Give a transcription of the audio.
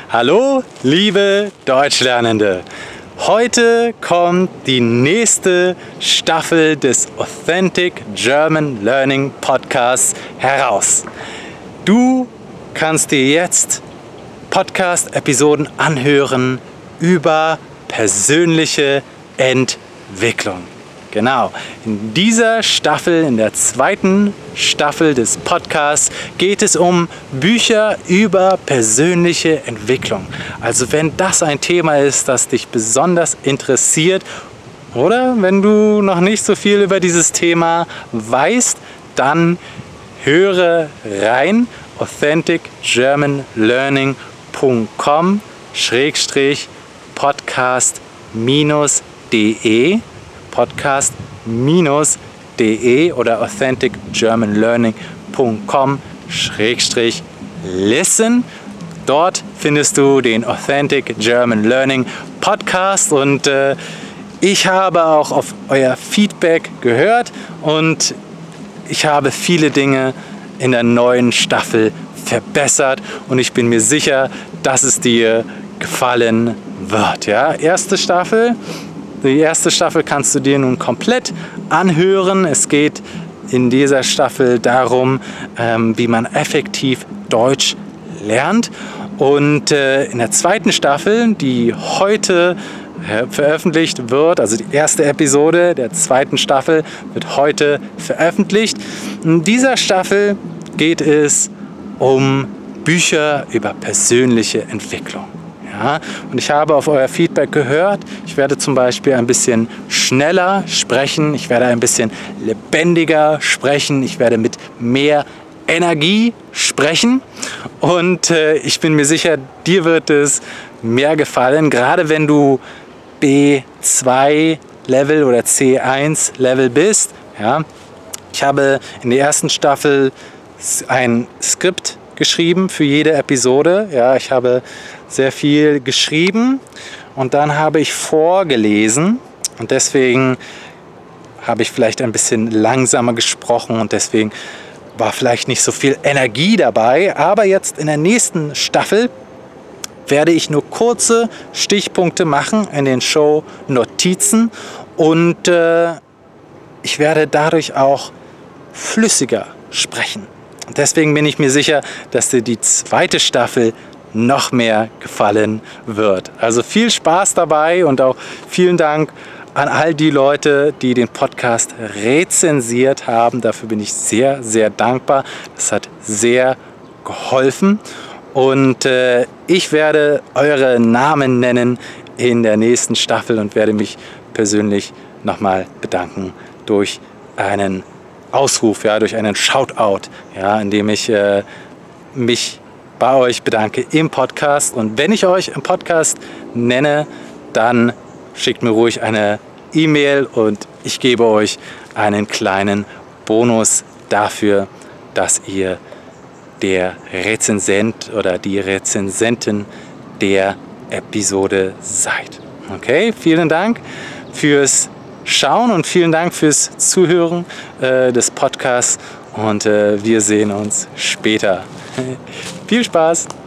Hallo, liebe Deutschlernende! Heute kommt die nächste Staffel des Authentic German Learning Podcasts heraus. Du kannst dir jetzt Podcast-Episoden anhören über persönliche Entwicklung. Genau, in dieser Staffel, in der zweiten Staffel des Podcasts, geht es um Bücher über persönliche Entwicklung. Also wenn das ein Thema ist, das dich besonders interessiert oder wenn du noch nicht so viel über dieses Thema weißt, dann höre rein authenticgermanlearning.com/podcast-de podcast-de oder authenticgermanlearning.com/listen. Dort findest du den Authentic German Learning Podcast und ich habe auch auf euer Feedback gehört und ich habe viele Dinge in der neuen Staffel verbessert und ich bin mir sicher, dass es dir gefallen wird. Ja? Die erste Staffel kannst du dir nun komplett anhören. Es geht in dieser Staffel darum, wie man effektiv Deutsch lernt. Und in der zweiten Staffel, die heute veröffentlicht wird, also die erste Episode der zweiten Staffel wird heute veröffentlicht. In dieser Staffel geht es um Bücher über persönliche Entwicklung. Ja, und ich habe auf euer Feedback gehört, ich werde zum Beispiel ein bisschen schneller sprechen, ich werde ein bisschen lebendiger sprechen, ich werde mit mehr Energie sprechen und ich bin mir sicher, dir wird es mehr gefallen, gerade wenn du B2 Level oder C1 Level bist. Ja. Ich habe in der ersten Staffel ein Skript geschrieben für jede Episode. Ja, ich habe sehr viel geschrieben und dann habe ich vorgelesen und deswegen habe ich vielleicht ein bisschen langsamer gesprochen und deswegen war vielleicht nicht so viel Energie dabei. Aber jetzt in der nächsten Staffel werde ich nur kurze Stichpunkte machen in den Show-Notizen und ich werde dadurch auch flüssiger sprechen. Und deswegen bin ich mir sicher, dass dir die zweite Staffel noch mehr gefallen wird. Also viel Spaß dabei und auch vielen Dank an all die Leute, die den Podcast rezensiert haben. Dafür bin ich sehr, sehr dankbar. Das hat sehr geholfen. Und ich werde eure Namen nennen in der nächsten Staffel und werde mich persönlich nochmal bedanken durch einen Ausruf, ja, durch einen Shoutout, ja, indem ich mich bei euch bedanke im Podcast. Und wenn ich euch im Podcast nenne, dann schickt mir ruhig eine E-Mail und ich gebe euch einen kleinen Bonus dafür, dass ihr der Rezensent oder die Rezensentin der Episode seid. Okay, vielen Dank fürs Schauen und vielen Dank fürs Zuhören des Podcasts und wir sehen uns später. Viel Spaß!